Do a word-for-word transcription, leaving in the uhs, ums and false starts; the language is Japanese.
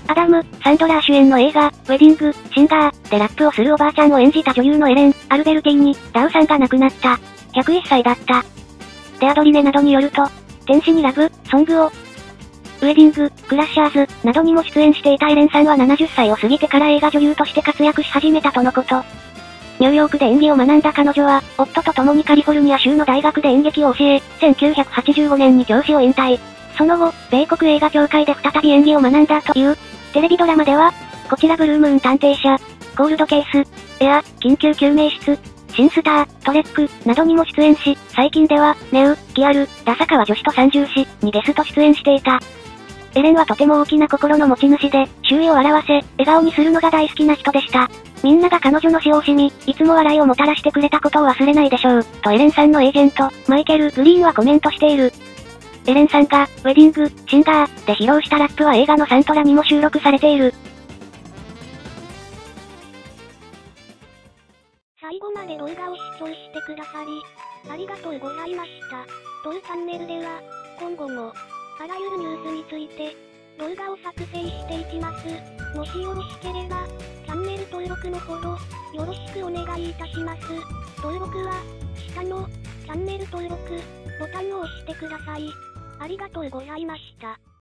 アダム・サンドラー主演の映画、ウェディング・シンガーでラップをするおばあちゃんを演じた女優のエレン・アルベルティーニ・ダウさんが亡くなった。ひゃくいっさいだった。でアドリネなどによると、天使にラブ・ソングを、ウェディング、クラッシャーズ、などにも出演していたエレンさんはななじゅっさいを過ぎてから映画女優として活躍し始めたとのこと。ニューヨークで演技を学んだ彼女は、夫と共にカリフォルニア州の大学で演劇を教え、せんきゅうひゃくはちじゅうごねんに教師を引退。その後、米国映画協会で再び演技を学んだという。テレビドラマでは、こちらブルームーン探偵社、コールドケース、エア、緊急救命室、シンスター、トレック、などにも出演し、最近では、ネウ、ギアル、ラサカワ女子と三重士、にゲスト出演していた。エレンはとても大きな心の持ち主で、周囲を笑わせ、笑顔にするのが大好きな人でした。みんなが彼女の死を惜しみ、いつも笑いをもたらしてくれたことを忘れないでしょう、とエレンさんのエージェント、マイケル・グリーンはコメントしている。エレンさんが、ウェディング、シンガー、で披露したラップは映画のサントラにも収録されている。 最後まで動画を視聴してくださり、ありがとうございました。当チャンネルでは、今後も、あらゆるニュースについて、動画を作成していきます。もしよろしければ、チャンネル登録のほど、よろしくお願いいたします。登録は、下の、チャンネル登録、ボタンを押してください。ありがとうございました。